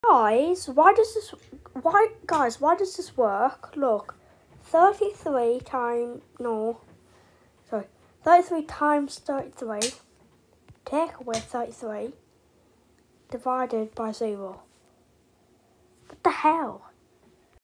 Guys, why does this work? Look, 33 times 33, take away 33, divided by 0. What the hell?